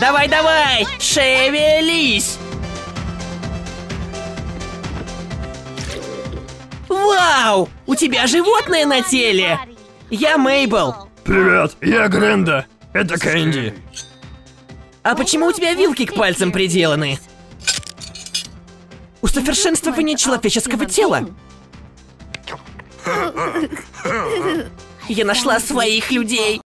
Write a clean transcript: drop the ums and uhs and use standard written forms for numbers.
Давай, шевелись! Вау! У тебя животное на теле! Я Мейбл. Привет, я Гренда. Это Кэнди. А почему у тебя вилки к пальцам приделаны? Усовершенствование человеческого тела. Я нашла своих людей.